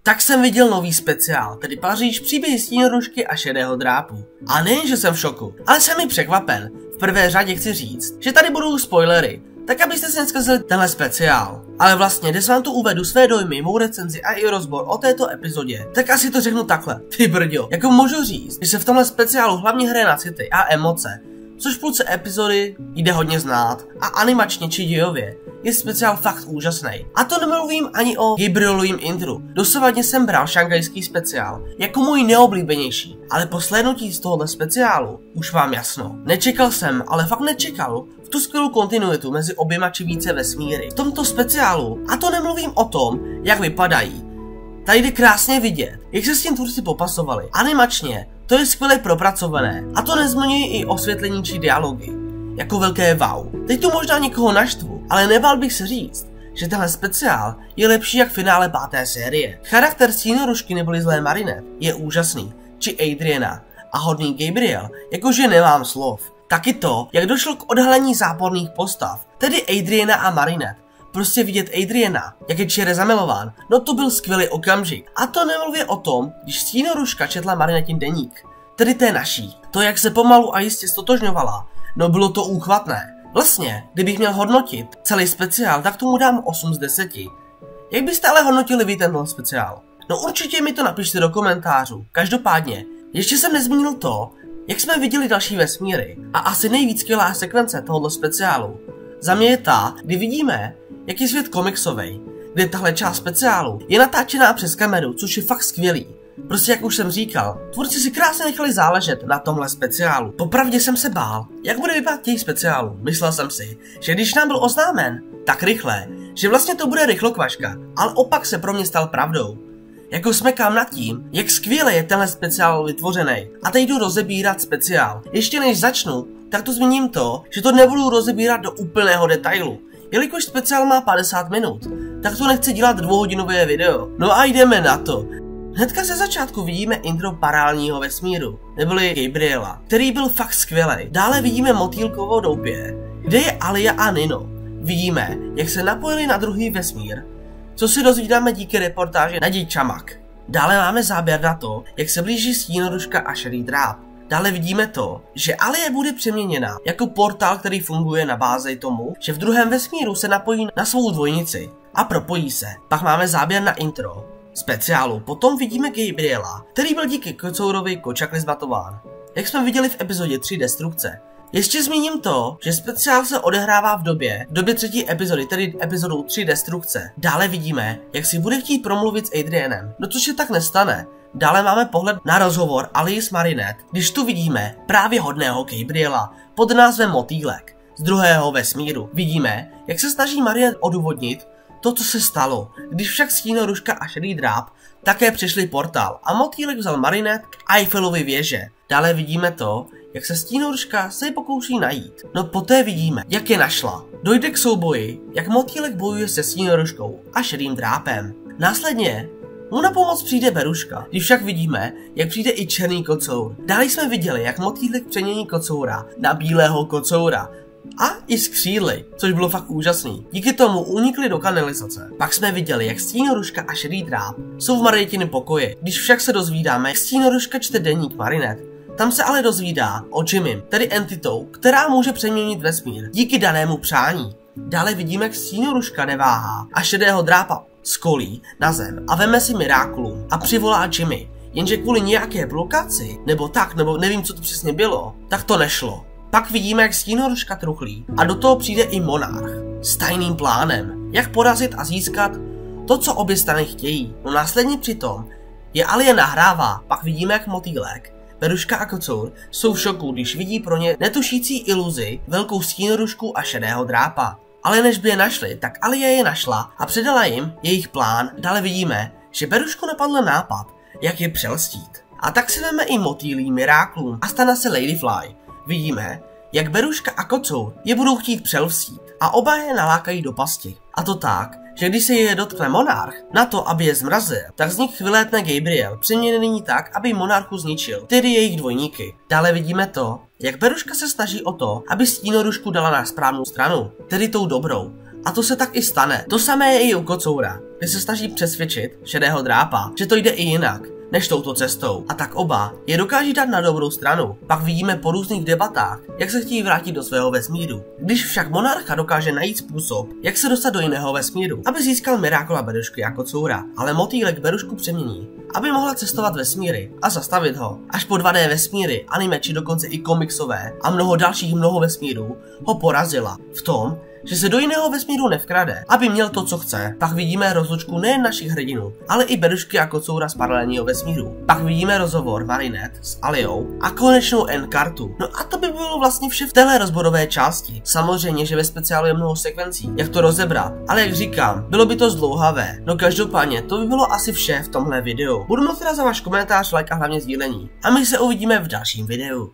tak jsem viděl nový speciál, tedy Paříž, příběhy Stínorušky a šedého drápu. A nejen, že jsem v šoku, ale jsem i překvapen. V prvé řadě chci říct, že tady budou spoilery, tak abyste si neskazili tenhle speciál. Ale vlastně, když vám tu uvedu své dojmy, mou recenzi a i rozbor o této epizodě, tak asi to řeknu takhle. Ty brďo, jako můžu říct, že se v tomhle speciálu hlavně hraje na city a emoce, což v půlce epizody jde hodně znát a animačně či dějově je speciál fakt úžasný. A to nemluvím ani o Gabrielovým intru. Dosavadně jsem bral šanghajský speciál jako můj neoblíbenější, ale po slednutí z tohohle speciálu už mám jasno. Nečekal jsem, ale fakt nečekal v tu skvělou kontinuitu mezi oběma či více vesmíry. V tomto speciálu, a to nemluvím o tom, jak vypadají, tady jde krásně vidět, jak se s tím tvůrci popasovali. Animačně to je skvěle propracované a to nezmiňuji i osvětlení či dialogy. Jako velké wow. Teď tu možná někoho naštvu, ale nebál bych se říct, že tenhle speciál je lepší jak finále 5. série. Charakter Stínorušky neboli zlé Marinette je úžasný, či Adriana a hodný Gabriel, jakože nemám slov. Taky to, jak došlo k odhalení záporných postav, tedy Adriana a Marinette. Prostě vidět Adriana, jak je čere zamilován, no to byl skvělý okamžik. A to nemluvě o tom, když Stínoruška četla Marinettin deník, tedy té naší. To, jak se pomalu a jistě stotožňovala, no bylo to úchvatné. Vlastně, kdybych měl hodnotit celý speciál, tak tomu dám 8 z 10. Jak byste ale hodnotili vy tenhle speciál? No určitě mi to napište do komentářů. Každopádně, ještě jsem nezmínil to, jak jsme viděli další vesmíry a asi nejvíc skvělá sekvence tohoto speciálu. Za mě je ta, kdy vidíme, jak je svět komiksovej, kde tahle část speciálu je natáčená přes kameru, což je fakt skvělý. Prostě jak už jsem říkal, tvůrci si krásně nechali záležet na tomhle speciálu. Popravdě jsem se bál, jak bude vypadat těch speciálů. Myslel jsem si, že když nám byl oznámen tak rychle, že vlastně to bude rychlokvaška, ale opak se pro mě stal pravdou. Jako smekám nad tím, jak skvěle je tenhle speciál vytvořený. A teď jdu rozebírat speciál. Ještě než začnu, tak to zmíním to, že to nebudu rozebírat do úplného detailu. Jelikož speciál má 50 minut, tak to nechci dělat 2hodinové video. No a jdeme na to. Hnedka ze začátku vidíme intro paralelního vesmíru, neboli Gabriela, který byl fakt skvělej. Dále vidíme motýlkovou doupě, kde je Alia a Nino. Vidíme, jak se napojili na druhý vesmír, co si dozvídáme díky reportáži Nadí Čamak. Dále máme záběr na to, jak se blíží Stínoruška a šedý dráp. Dále vidíme to, že Alie bude přeměněna jako portál, který funguje na bázi tomu, že v druhém vesmíru se napojí na svou dvojnici a propojí se. Pak máme záběr na intro speciálu, potom vidíme Gabriela, který byl díky Kocourovi kočakli zmatován, jak jsme viděli v epizodě 3 Destrukce. Ještě zmíním to, že speciál se odehrává v době 3. epizody, tedy epizodou 3 Destrukce. Dále vidíme, jak si bude chtít promluvit s Adrianem, no což se tak nestane. Dále máme pohled na rozhovor Alie s Marinette, když tu vidíme právě hodného Gabriela pod názvem Motýlek z druhého vesmíru. Vidíme, jak se snaží Marinette odůvodnit to, co se stalo, když však Stínoruška a šedý dráp také přišli portál a Motýlek vzal Marinette k Eiffelovy věže. Dále vidíme to, jak se Stínoruška se ji pokouší najít. No poté vidíme, jak je našla. Dojde k souboji, jak Motýlek bojuje se Stínoruškou a šedým drápem. Následně mu na pomoc přijde Beruška, když však vidíme, jak přijde i černý kocour. Dále jsme viděli, jak Motýlek přemění kocoura na bílého kocoura a i s křídly, což bylo fakt úžasný. Díky tomu unikli do kanalizace. Pak jsme viděli, jak Stínoruška a šedý dráp jsou v Marinettiném pokoji. Když však se dozvídáme, jak Stínoruška čte deník Marinette, tam se ale dozvídá o Jimmym, tedy entitou, která může přeměnit vesmír díky danému přání. Dále vidíme, jak Stínoruška neváhá a šedého drápa skolí na zem a veme si Miraculum a přivolá Jimmy, jenže kvůli nějaké blokaci, nebo nevím, co to přesně bylo, tak to nešlo. Pak vidíme, jak Stínoruška truchlí a do toho přijde i Monarch s tajným plánem, jak porazit a získat to, co obě strany chtějí. No následně přitom je Alie nahrává, pak vidíme, jak Motýlek, Beruška a Kocour jsou v šoku, když vidí pro ně netušící iluzi velkou Stínorušku a šedého drápa. Ale než by je našli, tak Alie je našla a předala jim jejich plán. Dále vidíme, že Berušku napadl nápad, jak je přelstít. A tak si veme i motýlí Miraculum a stane se Ladyfly. Vidíme, jak Beruška a Kocour je budou chtít přelstít a oba je nalákají do pasti. A to tak, že když se je dotkne Monarch na to, aby je zmrazil, tak z nich vylétne Gabriel, přeměněný tak, aby Monarchu zničil, tedy jejich dvojníky. Dále vidíme to, jak Beruška se snaží o to, aby Stínorušku dala na správnou stranu, tedy tou dobrou. A to se tak i stane. To samé je i u Kocoura, kde se snaží přesvědčit Šedého drápa, že to jde i jinak než touto cestou. A tak oba je dokáží dát na dobrou stranu. Pak vidíme po různých debatách, jak se chtějí vrátit do svého vesmíru. Když však monarcha dokáže najít způsob, jak se dostat do jiného vesmíru, aby získal Mirákola Berušky a Kocoura, ale motýlek Berušku přemění, aby mohla cestovat vesmíry a zastavit ho. Až po 2D vesmíry, anime či dokonce i komiksové a mnoho dalších vesmírů ho porazila v tom, že se do jiného vesmíru nevkrade, aby měl to, co chce. Pak vidíme rozlučku nejen našich hrdinů, ale i Berušky a Kocoura z paralelního vesmíru. Pak vidíme rozhovor Marinette s Aliou a konečnou end kartu. No a to by bylo vlastně vše v téhle rozborové části. Samozřejmě, že ve speciálu je mnoho sekvencí, jak to rozebrat, ale jak říkám, bylo by to zdlouhavé. No každopádně, to by bylo asi vše v tomhle videu. Budu moc rád za váš komentář, like a hlavně sdílení. A my se uvidíme v dalším videu.